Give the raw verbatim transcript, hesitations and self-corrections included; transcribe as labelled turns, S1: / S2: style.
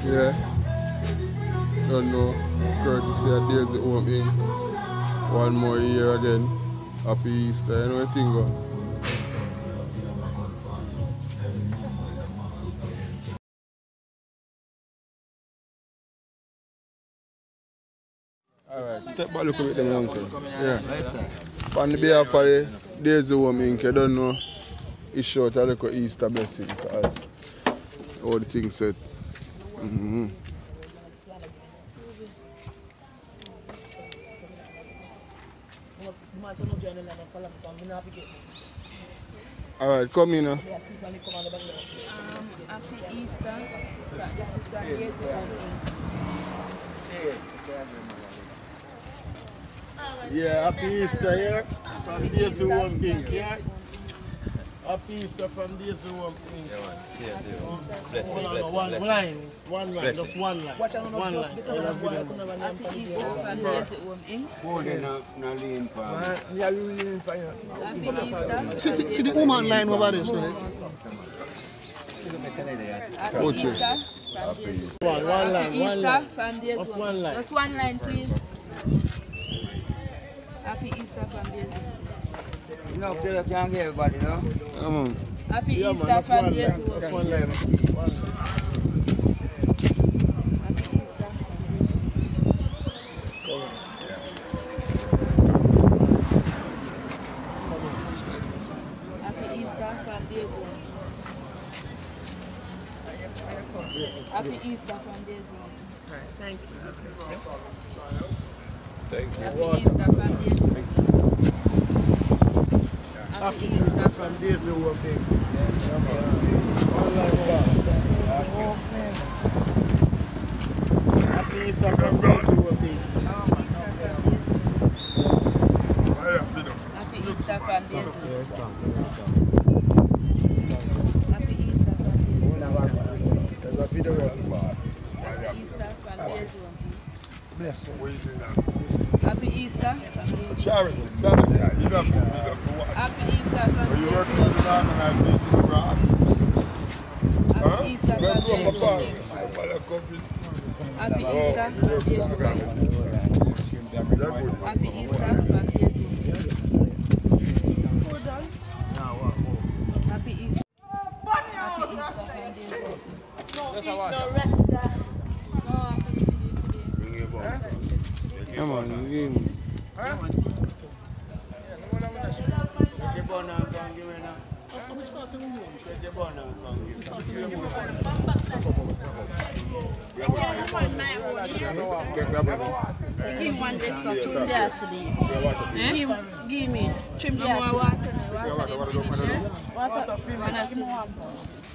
S1: Yeah. Don't know. Courtesy of Daisy Home Incorporated. One more year again. Happy Easter. You know what I think? Alright, step back look at them uncle. Yeah. On the behalf of the Daisy Home Incorporated, I don't know. It's short a little Easter blessing because all the things said. Mm-hmm. Alright, come in now.
S2: Um, happy Easter. This is from Daisy Home Incorporated.
S3: Yeah, happy Easter, yeah? From Daisy Home Incorporated, yeah? Happy Easter from Daisy Home Incorporated.
S4: Yeah, bless you, bless you,
S3: One
S4: bless
S3: line, one line, just one line. One line.
S2: Happy Easter from Daisy Home Incorporated. Happy Easter.
S3: See the, see the woman line over there, so
S2: Happy Easter.
S3: One, one line,
S2: Happy
S3: one
S2: Easter
S3: line.
S2: from Daisy
S3: Just
S2: Home.
S3: one line.
S2: Just one line, please. Happy Easter from Daisy.
S5: You know, Peter can't get everybody, no?
S1: Come on.
S2: Happy
S3: Yeah, man,
S2: Easter
S3: that's
S2: from
S3: one
S2: Daisy
S3: line.
S2: Home.
S3: That's one line. One line.
S2: Happy Easter. Happy Easter from Daisy Home. Happy Easter from Daisy Home.
S6: Thank you.
S4: Thank you.
S2: Happy Easter from Daisy Home.
S3: Happy Easter from Daisy Home Incorporated. One line back. Happy Easter from Daisy Home Incorporated.
S2: Happy Easter from Daisy Home. Happy Easter from Daisy Home. Happy Easter from Daisy Home. Happy Easter from Daisy Home.
S1: Charity, Saturday. You don't have to be there for what?
S2: Happy Easter from
S1: Are you
S2: Daisy
S1: working with the
S2: Home.
S1: man and I teach you the craft?
S2: Happy Easter from Daisy Home. Happy Easter from Daisy Home. Happy Easter from Daisy Home. Happy Easter. Happy Easter from Daisy Home. No, eat no rest there. No, happy today.
S1: Come on, give me.
S6: Give me one this, so trim the yesterday. Give, give me, trim the
S2: No more
S6: yesterday.
S2: water. Water didn't finish, eh?
S6: Water, give me one.